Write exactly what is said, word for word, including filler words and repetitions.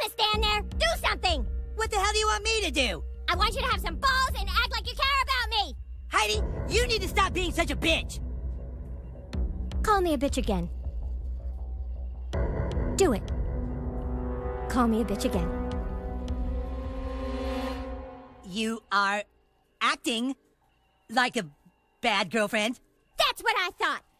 gonna stand there? Do something! What the hell do you want me to do? I want you to have some balls and act like you care about me! Heidi, you need to stop being such a bitch! Call me a bitch again. Do it. Call me a bitch again. You are acting like a bad girlfriend. That's what I thought!